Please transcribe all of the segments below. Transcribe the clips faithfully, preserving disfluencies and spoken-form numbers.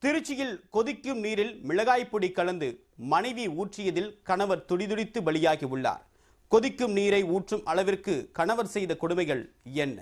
திருச்சியில் கொதிக்கும் நீரில் மிளகாய் பொடி கலந்து மனைவி ஊற்றியதில் கணவர் துடிதுடித்து பலியாகி உள்ளார். கொதிக்கும் நீரை ஊற்றும் அளவிற்கு கணவர் செய்த கொடுமைகள் என்ன?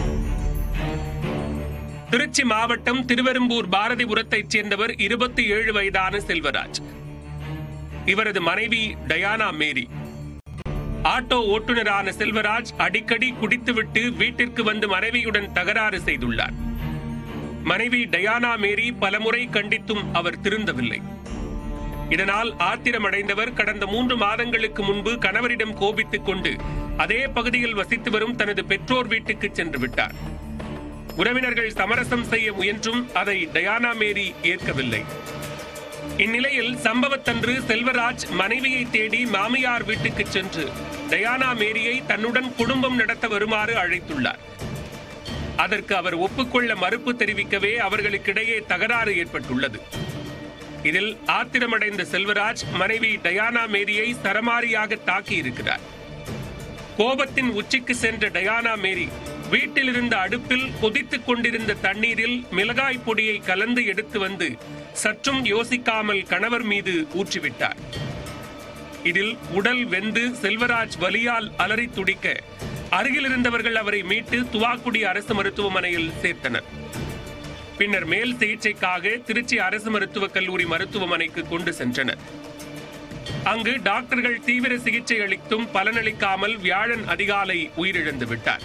திருச்சி மாவட்டம் திருவெரும்பூர் பாரதிபுரத்தைச் சேர்ந்தவர் இருபத்தி ஏழு வயதான செல்வராஜ். இவரது மனைவி டயானா மேரி. ஆட்டோ ஓட்டுநரான செல்வராஜ் அடிக்கடி குடித்துவிட்டு வீட்டிற்கு வந்து மனைவியுடன் தகராறு செய்துள்ளார். மனைவி டயானா மேரி பலமுறை கண்டித்தும் அவர் திருந்தவில்லை. இதனால் ஆத்திரமடைந்தவர் கடந்த மூன்று மாதங்களுக்கு முன்பு கணவரிடம் கோபித்துக் கொண்டு அதே பகுதியில் வசித்து வரும் தனது பெற்றோர் வீட்டுக்கு சென்று விட்டார். உறவினர்கள் சமரசம் செய்ய முயன்றும் அதை டயானா மேரி ஏற்கவில்லை. இந்நிலையில் சம்பவத்தன்று செல்வராஜ் மனைவியை தேடி மாமியார் வீட்டுக்கு சென்று டயானா மேரியை தன்னுடன் குடும்பம் நடத்த வருமாறு அழைத்துள்ளார். அதற்கு அவர் ஒப்புக்கொள்ள மறுப்பு தெரிவிக்கவே அவர்களுக்கிடையே தகராறு ஏற்பட்டுள்ளது. இதில் ஆத்திரமடைந்த செல்வராஜ் மனைவி டயானா மேரியை சரமாரியாக தாக்கியிருக்கிறார். கோபத்தின் உச்சிக்கு சென்ற டயானா மேரி வீட்டில் இருந்த அடுப்பில் கொதித்துக் கொண்டிருந்த தண்ணீரில் மிளகாய் பொடியை கலந்து எடுத்து வந்து சற்றும் யோசிக்காமல் கணவர் மீது ஊற்றிவிட்டார். இதில் உடல் வெந்து செல்வராஜ் வலியால் அலறி துடிக்க அருகில் இருந்தவர்கள் அவரை மீட்டு துவாக்குடி அரசு மருத்துவமனையில் சேர்த்தனர். பின்னர் மேல் சிகிச்சைக்காக திருச்சி அரசு மருத்துவக் கல்லூரி மருத்துவமனைக்கு கொண்டு சென்றனர். அங்கு டாக்டர்கள் தீவிர சிகிச்சை அளித்தும் பலனளிக்காமல் வியாழன் அதிகாலை உயிரிழந்து விட்டார்.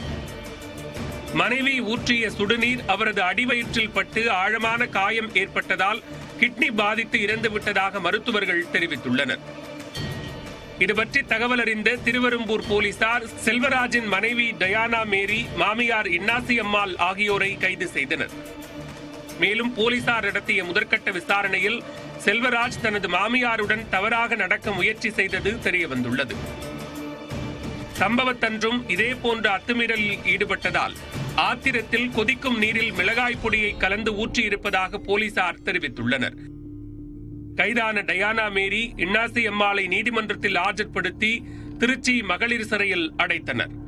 மனைவி ஊற்றிய சுடுநீர் அவரது அடிவயிற்றில் பட்டு ஆழமான காயம் ஏற்பட்டதால் கிட்னி பாதித்து இறந்து விட்டதாக மருத்துவர்கள் தெரிவித்துள்ளனர். இதுபற்றி தகவல் அறிந்த திருவெரும்பூர் போலீசார் செல்வராஜின் மனைவி டயானா மேரி, மாமியார் இன்னாசி அம்மாள் ஆகியோரை கைது செய்தனர். மேலும் போலீசார் நடத்திய முதற்கட்ட விசாரணையில் செல்வராஜ் தனது மாமியாருடன் தவறாக நடக்க முயற்சி செய்தது தெரியவந்துள்ளது. சம்பவத்தன்றும் இதேபோன்ற அத்துமீறலில் ஈடுபட்டதால் ஆத்திரத்தில் கொதிக்கும் நீரில் மிளகாய் பொடியை கலந்து ஊற்றியிருப்பதாக போலீசார் தெரிவித்துள்ளனர். கைதான டயானா மேரி, இன்னாசி அம்மாளை நீதிமன்றத்தில் ஆஜர்படுத்தி திருச்சி மகளிர் சிறையில் அடைத்தனர்.